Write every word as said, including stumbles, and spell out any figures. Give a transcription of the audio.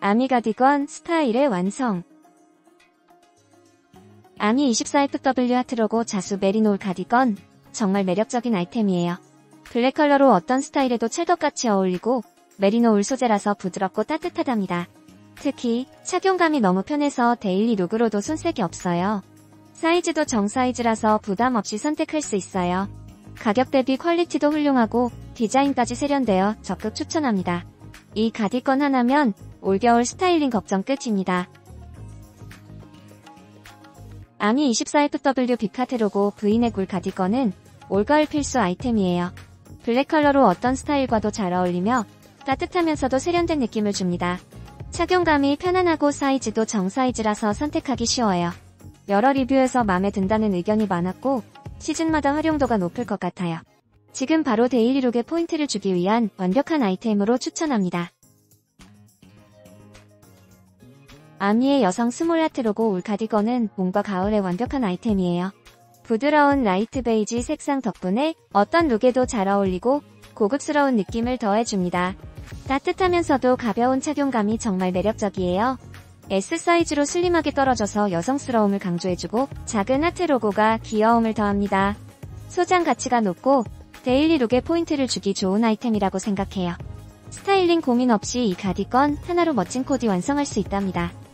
아미 가디건 스타일의 완성. 아미 이십사 에프 더블유 하트 로고 자수 메리노 울 가디건, 정말 매력적인 아이템이에요. 블랙 컬러로 어떤 스타일에도 찰떡같이 어울리고 메리노 울 소재라서 부드럽고 따뜻하답니다. 특히 착용감이 너무 편해서 데일리 룩으로도 손색이 없어요. 사이즈도 정사이즈라서 부담 없이 선택할 수 있어요. 가격 대비 퀄리티도 훌륭하고 디자인까지 세련되어 적극 추천합니다. 이 가디건 하나면 올겨울 스타일링 걱정 끝입니다. 아미 이십사 에프 더블유 빅하트 로고 브이넥 울 가디건은 올가을 필수 아이템이에요. 블랙 컬러로 어떤 스타일과도 잘 어울리며 따뜻하면서도 세련된 느낌을 줍니다. 착용감이 편안하고 사이즈도 정사이즈라서 선택하기 쉬워요. 여러 리뷰에서 마음에 든다는 의견이 많았고 시즌마다 활용도가 높을 것 같아요. 지금 바로 데일리 룩에 포인트를 주기 위한 완벽한 아이템으로 추천합니다. 아미의 여성 스몰 하트 로고 울 가디건은 봄과 가을에 완벽한 아이템이에요. 부드러운 라이트 베이지 색상 덕분에 어떤 룩에도 잘 어울리고 고급스러운 느낌을 더해줍니다. 따뜻하면서도 가벼운 착용감이 정말 매력적이에요. 에스 사이즈로 슬림하게 떨어져서 여성스러움을 강조해주고 작은 하트 로고가 귀여움을 더합니다. 소장 가치가 높고 데일리 룩에 포인트를 주기 좋은 아이템이라고 생각해요. 스타일링 고민 없이 이 가디건 하나로 멋진 코디 완성할 수 있답니다.